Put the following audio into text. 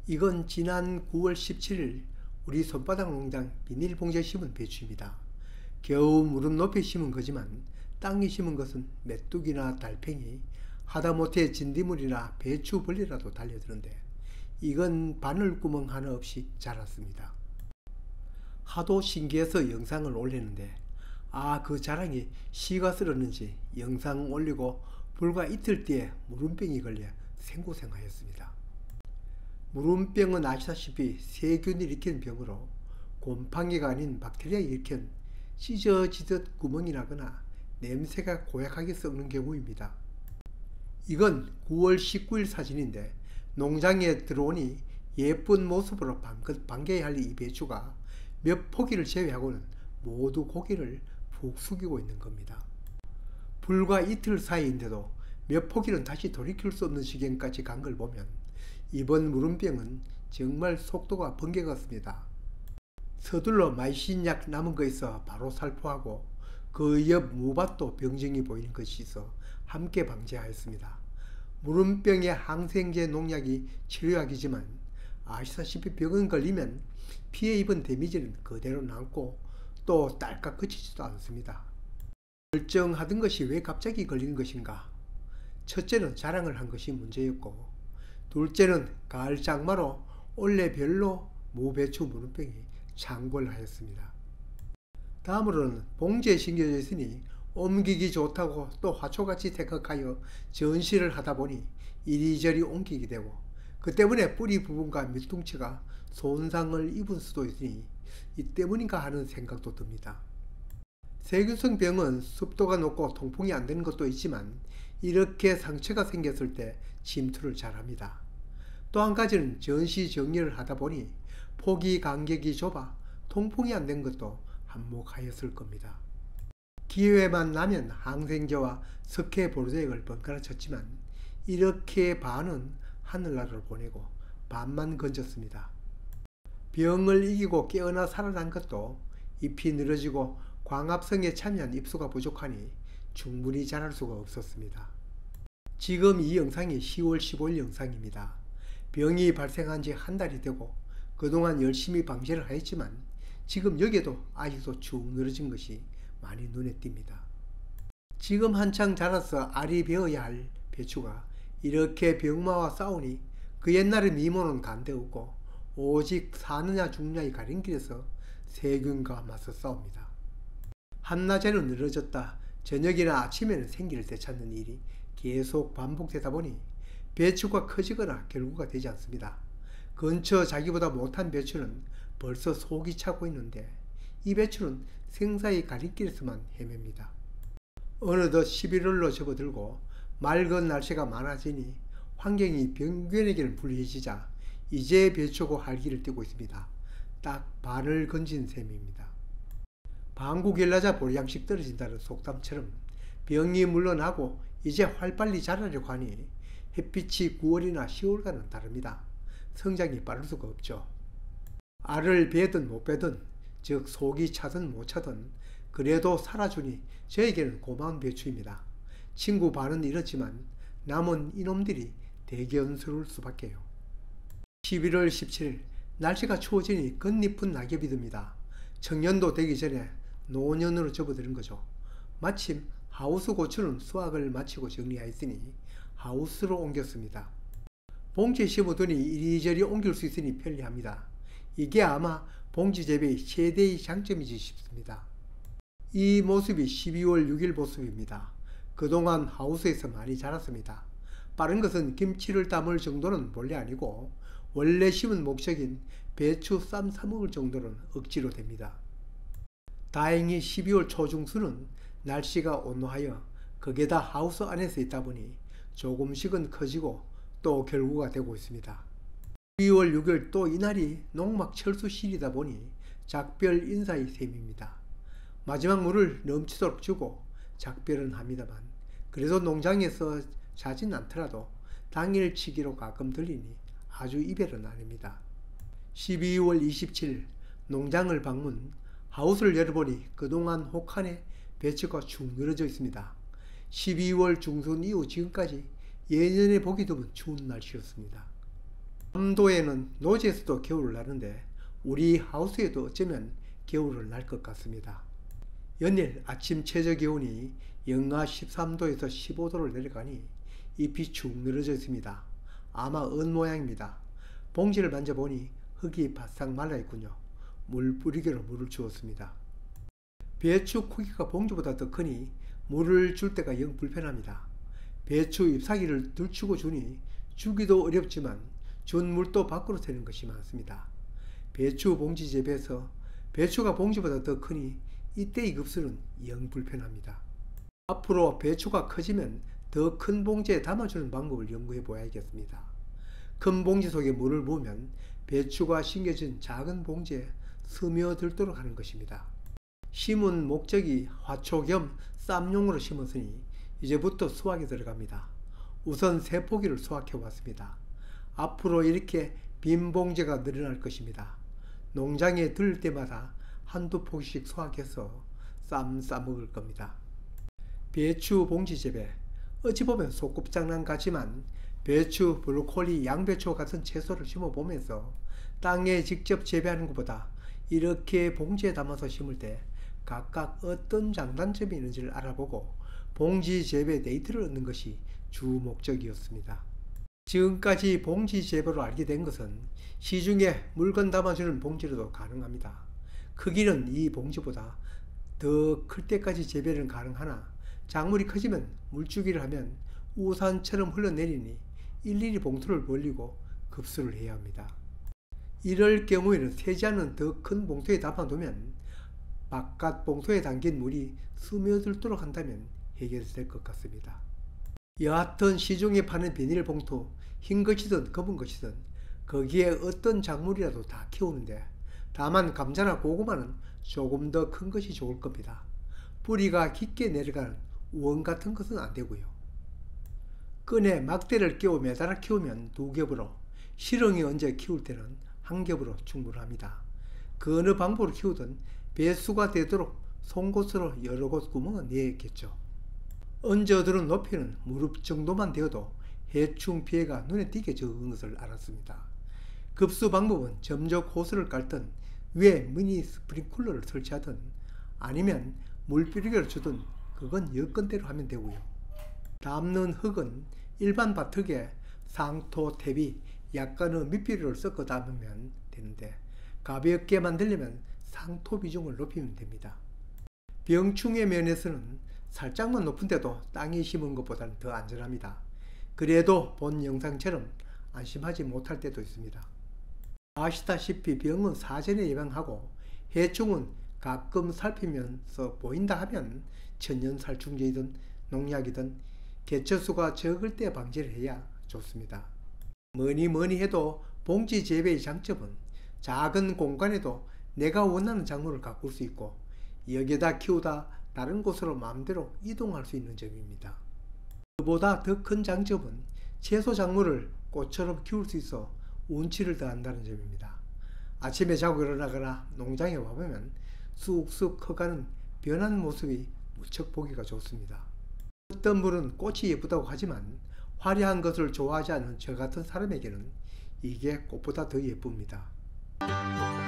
이건 지난 9월 17일 우리 손바닥 농장 비닐봉지에 심은 배추입니다. 겨우 무릎 높이 심은 거지만 땅에 심은 것은 메뚜기나 달팽이, 하다못해 진딧물이나 배추벌레라도 달려드는데 이건 바늘구멍 하나 없이 자랐습니다. 하도 신기해서 영상을 올렸는데 그 자랑이 씨가 쓸었는지 영상 올리고 불과 이틀 뒤에 무름병이 걸려 생고생하였습니다. 무름병은 아시다시피 세균이 일으키는 병으로 곰팡이가 아닌 박테리아가 일으킨 찢어지듯 구멍이 나거나 냄새가 고약하게 썩는 경우입니다. 이건 9월 19일 사진인데 농장에 들어오니 예쁜 모습으로 반겨야 할 이 배추가 몇 포기를 제외하고는 모두 고개를 푹 숙이고 있는 겁니다. 불과 이틀 사이인데도 몇 포기는 다시 돌이킬 수 없는 지경까지 간 걸 보면 이번 무름병은 정말 속도가 번개 같습니다. 서둘러 마이신약 남은 거 있어 바로 살포하고 그 옆 무밭도 병증이 보이는 것이 있어 함께 방제하였습니다. 무름병의 항생제 농약이 치료약이지만 아시다시피 병은 걸리면 피해 입은 데미지는 그대로 남고 또 딸깍 그치지도 않습니다. 멀쩡하던 것이 왜 갑자기 걸린 것인가? 첫째는 자랑을 한 것이 문제였고, 둘째는 가을 장마로 올해 별로 무배추 무름병이 창궐하였습니다. 다음으로는 봉지에 심겨져 있으니 옮기기 좋다고 또 화초같이 생각하여 전시를 하다 보니 이리저리 옮기게 되고, 그 때문에 뿌리 부분과 밑둥치가 손상을 입은 수도 있으니 이 때문인가 하는 생각도 듭니다. 세균성 병은 습도가 높고 통풍이 안 되는 것도 있지만 이렇게 상처가 생겼을 때 침투를 잘합니다. 또 한 가지는 전시 정리를 하다 보니 폭이 간격이 좁아 통풍이 안 된 것도 한몫하였을 겁니다. 기회만 나면 항생제와 석회 보르제액을 번갈아 쳤지만 이렇게 반은 하늘나라로 보내고 반만 건졌습니다. 병을 이기고 깨어나 살아난 것도 잎이 늘어지고 광합성에 참여한 잎수가 부족하니 충분히 자랄 수가 없었습니다. 지금 이 영상이 10월 15일 영상입니다. 병이 발생한 지 한 달이 되고 그동안 열심히 방제를 하였지만 지금 여기에도 아직도 축 늘어진 것이 많이 눈에 띕니다. 지금 한창 자라서 알이 베어야 할 배추가 이렇게 병마와 싸우니 그 옛날의 미모는 간데없고 오직 사느냐 죽느냐의 가림길에서 세균과 맞서 싸웁니다. 한낮에는 늘어졌다 저녁이나 아침에는 생기를 되찾는 일이 계속 반복되다 보니 배추가 커지거나 결구가 되지 않습니다. 근처 자기보다 못한 배추는 벌써 속이 차고 있는데 이 배추는 생사의 가림길에서만 헤맵니다. 어느덧 11월로 접어들고 맑은 날씨가 많아지니 환경이 병균에게는 불리해지자 이제 배추고 활기를 띠고 있습니다. 딱 반을 건진 셈입니다. 방구결나자 보리양식 떨어진다는 속담처럼 병이 물러나고 이제 활발히 자라려고 하니 햇빛이 9월이나 10월과는 다릅니다. 성장이 빠를 수가 없죠. 알을 베든 못 베든 즉 속이 차든 못 차든 그래도 살아주니 저에게는 고마운 배추입니다. 친구 반은 잃었지만 남은 이놈들이 대견스러울 수밖에요. 11월 17일 날씨가 추워지니 겉잎은 낙엽이 듭니다. 청년도 되기 전에 노년으로 접어드는 거죠. 마침 하우스 고추는 수확을 마치고 정리하였으니 하우스로 옮겼습니다. 봉지에 심어두니 이리저리 옮길 수 있으니 편리합니다. 이게 아마 봉지 재배의 최대의 장점이지 싶습니다. 이 모습이 12월 6일 모습입니다. 그동안 하우스에서 많이 자랐습니다. 빠른 것은 김치를 담을 정도는 본래 아니고 원래 심은 목적인 배추 쌈 싸먹을 정도는 억지로 됩니다. 다행히 12월 초중순은 날씨가 온화하여 거기에다 하우스 안에서 있다 보니 조금씩은 커지고 또 결구가 되고 있습니다. 12월 6일 또 이날이 농막 철수실이다 보니 작별 인사의 셈입니다. 마지막 물을 넘치도록 주고 작별은 합니다만 그래도 농장에서 자진 않더라도 당일치기로 가끔 들리니 아주 이별은 아닙니다. 12월 27일 농장을 방문, 하우스를 열어보니 그동안 혹한에 배추가 축 늘어져 있습니다. 12월 중순 이후 지금까지 예년에 보기 드문 추운 날씨였습니다. 남도에는 노지에서도 겨울을 나는데 우리 하우스에도 어쩌면 겨울을 날 것 같습니다. 연일 아침 최저 기온이 영하 13도에서 15도를 내려가니 잎이 축 늘어져 있습니다. 아마 은 모양입니다. 봉지를 만져보니 흙이 바싹 말라있군요. 물 뿌리기로 물을 주었습니다. 배추 크기가 봉지보다 더 크니 물을 줄 때가 영 불편합니다. 배추 잎사귀를 들추고 주니 주기도 어렵지만 준 물도 밖으로 새는 것이 많습니다. 배추 봉지 재배에서 배추가 봉지보다 더 크니 이때의 급수는 영 불편합니다. 앞으로 배추가 커지면 더 큰 봉지에 담아주는 방법을 연구해 보아야겠습니다. 큰 봉지 속에 물을 부으면 배추가 심겨진 작은 봉지에 스며들도록 하는 것입니다. 심은 목적이 화초 겸 쌈용으로 심었으니 이제부터 수확에 들어갑니다. 우선 3포기를 수확해 왔습니다. 앞으로 이렇게 빈 봉지가 늘어날 것입니다. 농장에 들을 때마다 한두 포기씩 수확해서 쌈 싸먹을 겁니다. 배추 봉지 재배, 어찌 보면 소꿉장난 같지만 배추, 브로콜리, 양배추 같은 채소를 심어보면서 땅에 직접 재배하는 것보다 이렇게 봉지에 담아서 심을 때 각각 어떤 장단점이 있는지를 알아보고 봉지 재배 데이터를 얻는 것이 주 목적이었습니다. 지금까지 봉지 재배로 알게 된 것은 시중에 물건 담아주는 봉지로도 가능합니다. 크기는 이 봉지보다 더 클 때까지 재배는 가능하나 작물이 커지면 물주기를 하면 우산처럼 흘러내리니 일일이 봉투를 벌리고 급수를 해야 합니다. 이럴 경우에는 새지 않은 더 큰 봉투에 담아두면 바깥 봉투에 담긴 물이 스며들도록 한다면 해결될 것 같습니다. 여하튼 시중에 파는 비닐봉투, 흰 것이든 검은 것이든 거기에 어떤 작물이라도 다 키우는데 다만 감자나 고구마는 조금 더 큰 것이 좋을 겁니다. 뿌리가 깊게 내려가는 우원 같은 것은 안 되고요. 끈에 막대를 끼워 매달아 키우면 2겹으로, 실렁이 얹어 키울 때는 1겹으로 충분합니다. 그 어느 방법으로 키우든 배수가 되도록 송곳으로 여러 곳 구멍은 내야겠죠. 얹어두는 높이는 무릎 정도만 되어도 해충 피해가 눈에 띄게 적은 것을 알았습니다. 급수 방법은 점적 호스를 깔든 위에 미니 스프링클러를 설치하든 아니면 물뿌리기를 주든 그건 여건대로 하면 되고요. 담는 흙은 일반 밭흙에 상토, 퇴비, 약간의 밑비료를 섞어 담으면 되는데 가볍게 만들려면 상토 비중을 높이면 됩니다. 병충해 면에서는 살짝만 높은데도 땅에 심은 것보다는 더 안전합니다. 그래도 본 영상처럼 안심하지 못할 때도 있습니다. 아시다시피 병은 사전에 예방하고 해충은 가끔 살피면서 보인다 하면 천연살충제이든 농약이든 개체수가 적을 때 방지를 해야 좋습니다. 뭐니 해도 봉지 재배의 장점은 작은 공간에도 내가 원하는 작물을 가꿀 수 있고 여기에다 키우다 다른 곳으로 마음대로 이동할 수 있는 점입니다. 그보다 더 큰 장점은 채소 작물을 꽃처럼 키울 수 있어 운치를 더한다는 점입니다. 아침에 자고 일어나거나 농장에 와보면 쑥쑥 커가는 변한 모습이 무척 보기가 좋습니다. 어떤 분은 꽃이 예쁘다고 하지만 화려한 것을 좋아하지 않는 저 같은 사람에게는 이게 꽃보다 더 예쁩니다.